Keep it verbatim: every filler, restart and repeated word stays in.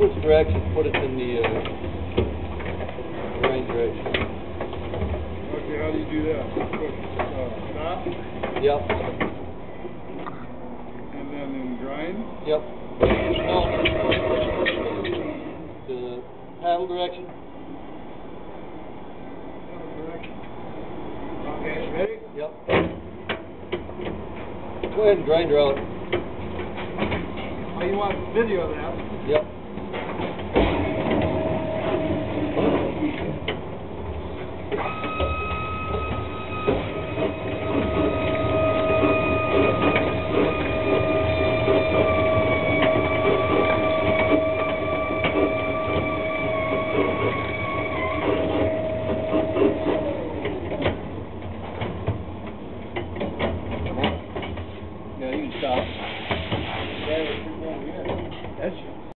switch directions, put it in the uh, right direction. Okay, how do you do that? Push uh, stop? Yep. And then in grind? Yep. No. The paddle direction. Paddle direction. Okay, ready? Yep. Go ahead and grind her out. Oh, you want video of that? Yep. Yeah, you can stop. That's